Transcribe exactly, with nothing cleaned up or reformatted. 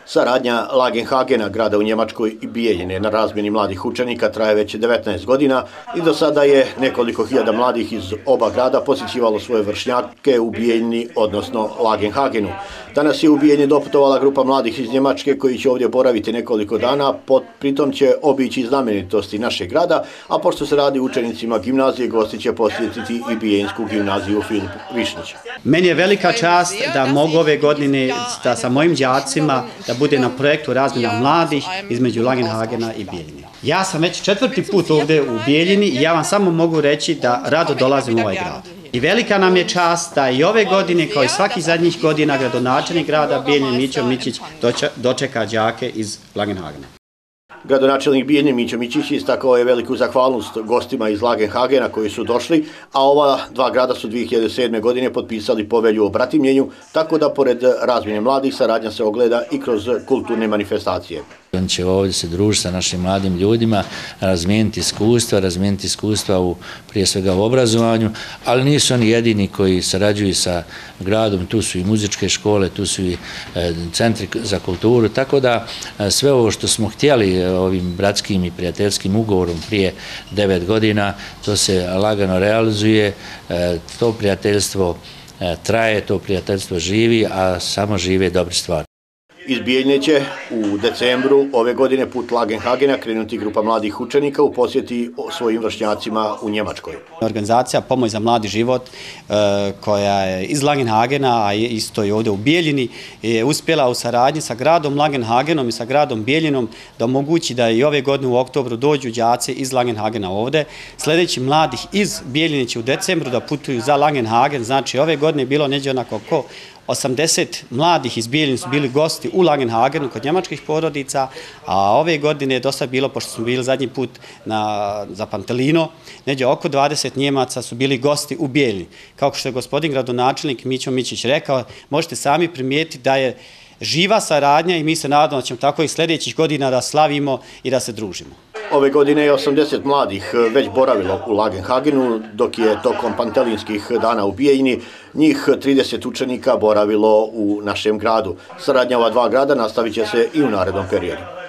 Saradnja Lagenhagena, grada u Njemačkoj, i Bijeljine na razmjeni mladih učenika traje već devetnaest godina i do sada je nekoliko hiljada mladih iz oba grada posjećivalo svoje vršnjake u Bijeljini, odnosno Lagenhagenu. Danas je u Bijeljini doputovala grupa mladih iz Njemačke koji će ovdje boraviti nekoliko dana, pritom će obići znamenitosti našeg grada, a pošto se radi učenicima gimnazije, gosti će posjetiti i Bijeljnsku gimnaziju Filip Višnić. Meni je velika čast da mogu ove godine da sa mojim đacima da bude na projektu razmjena mladih između Lagenhagena i Bijeljine. Ja sam već četvrti put ovdje u Bijeljini i ja vam samo mogu reći da rado dolazim u ovaj grad. I velika nam je čast da i ove godine, kao i svaki zadnjih godina, gradonačelnik grada Bijeljine Mićo Mićić dočeka đake iz Lagenhagena. Gradonačelnik Bijeljine Mićo Mićić istakao je veliku zahvalnost gostima iz Lagenhagena koji su došli, a ova dva grada su dvije hiljade sedme. godine potpisali povelju o bratimljenju, tako da pored razmjene mladih saradnja se ogleda i kroz kulturne manifestacije. On će ovdje se družiti sa našim mladim ljudima, razmijeniti iskustva, razmijeniti iskustva u, prije svega u obrazovanju, ali nisu oni jedini koji sarađuju sa gradom, tu su i muzičke škole, tu su i e, centri za kulturu, tako da e, sve ovo što smo htjeli e, ovim bratskim i prijateljskim ugovorom prije devet godina, to se lagano realizuje, e, to prijateljstvo e, traje, to prijateljstvo živi, a samo žive dobre stvari. Iz Bijeljine će u decembru ove godine put Lagenhagena krenuti grupa mladih učenika u posjeti svojim vršnjacima u Njemačkoj. Organizacija Pomoć za mladi život koja je iz Lagenhagena, a isto i ovdje u Bijeljini, je uspjela u saradnji sa gradom Lagenhagenom i sa gradom Bijeljinom da omogući da i ove godine u oktobru dođu đaci iz Lagenhagena ovdje. Sljedeći mladih iz Bijeljine će u decembru da putuju za Lagenhagen, znači ove godine je bilo neđe onako oko osamdeset mladih iz Bijeljine su bili gosti u Lagenhagenu kod njemačkih porodica, a ove godine je dosta bilo, pošto smo bili zadnji put na, za Pantelino, neđe oko dvadeset Njemaca su bili gosti u Bijeljini. Kao što je gospodin gradonačelnik Mićo Mićić rekao, možete sami primijetiti da je živa saradnja i mi se nadamo da ćemo tako i sljedećih godina da slavimo i da se družimo. Ove godine je osamdeset mladih već boravilo u Lagenhagenu, dok je tokom pantelinskih dana u Bijeljini njih trideset učenika boravilo u našem gradu. Saradnja ova dva grada nastavit će se i u narednom periodu.